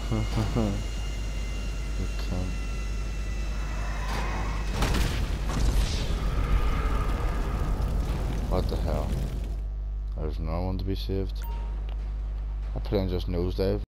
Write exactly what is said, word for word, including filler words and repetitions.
Okay. What the hell? There's no one to be saved. That plane just nosedive.